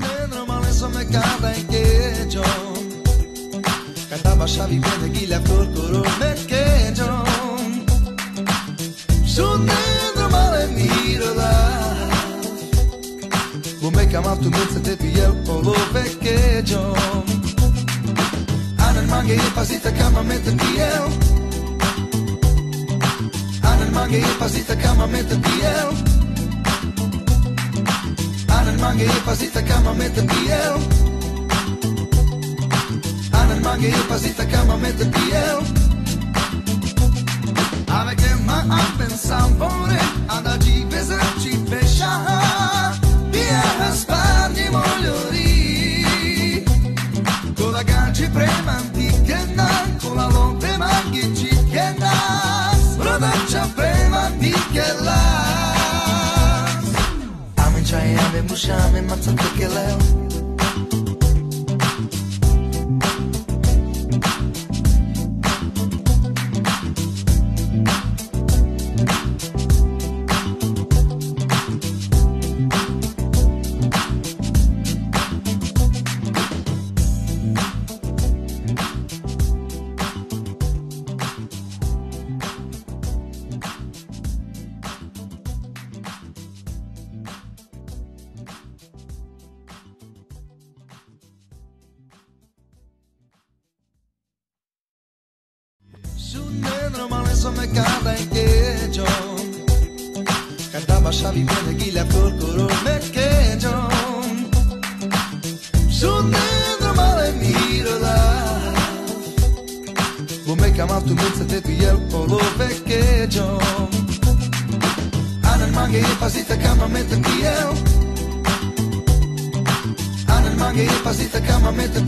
dentro male so me cada en que yo cantaba Xavi Verde Guilla Flor Coro me que yo su dentro male miro da me chiamato tu mezzo te piel o lo que yo Anan mange e pasita cama mette piel Anan mange e pasita cama mette piel Anan mange e pasita cama mette piel Anan mange e pasita cama mette piel Ave que ma a pensar por anda de vez te fechar Via sparni mogliori Con la ganci premanti che nan Con la lompe maghici che nas Rodaccia premanti che las Aminciai ave musciame mazzante che leo Su dentro male so me cada en que yo cantaba Xavi Verde Guilla Flor Coro me que yo su dentro male miro da me chiamato tu mezzo te piel o lo que yo Anan mange e pasita cama mette piel Anan mange e pasita cama mette